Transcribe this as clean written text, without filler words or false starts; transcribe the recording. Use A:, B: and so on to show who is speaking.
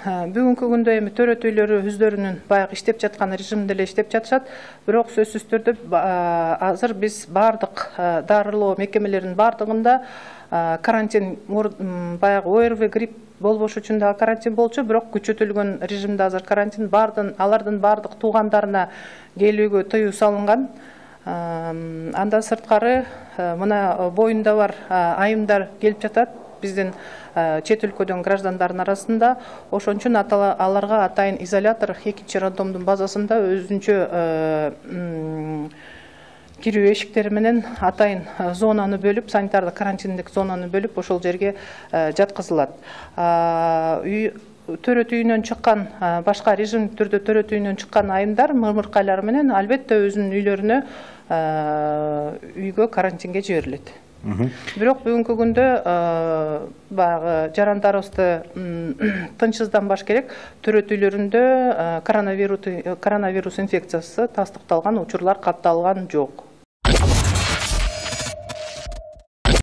A: бүгүнкү күндө эми төрөт үйлөрү өздөрүнүн баягы иштеп жаткан режимде эле иштеп жатышат. Бирок сөзсүз түрдө азыр биз бардык дарылоо мекемелеринин бардыгында карантин, баягы ОРВИ грипп болбош үчүн да карантин болчу, бирок күчөтүлгөн режимде азыр карантин алардын бардык туугандарына келүүгө тыюу салынган. Андан сырткары мына боюнда бар айымдар келип жатат биздин чет өлкөдөн граждандардын арасында. Ошон үчүн аларга атайын изолятор экинчи роддомдун базасында өзүнчө кирүү эшиктери менен атайын зонаны бөлүп, санитардык карантиндик зонаны бөлүп, ошол жерге жаткызылат. Төрөт үйүнөн чыккан, башка режим түрдө төрөт үйүнөн чыккан айымдар мырмыркайлары менен албетте өзүнүн үйлөрүнө үйгө карантинге жиберилет. Бирок бүгүнкү күндө баягы жарандарыбызды тынчсызданбаш керек. Төрөт үйлөрүндө коронавирус инфекциясы тастыкталган учурлар катталган жок.